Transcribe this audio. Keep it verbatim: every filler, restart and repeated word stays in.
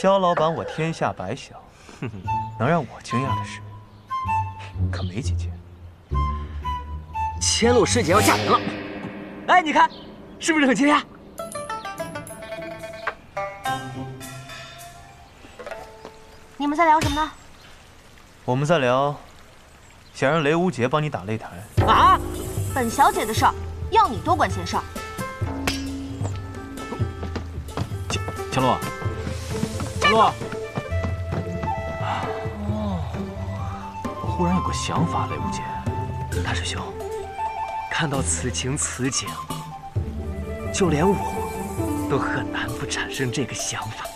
肖老板，我天下白小，能让我惊讶的事可没几件。 千lộ师姐要嫁人了，哎，你看，是不是很惊讶？ 你们在聊什么呢？ 我们在聊，想让雷无杰帮你打擂台。 啊！ 本小姐的事儿，要你多管闲事。 千千洛，千洛。 哦，我忽然有个想法，雷无杰，大师兄，看到此情此景，就连我都很难不产生这个想法。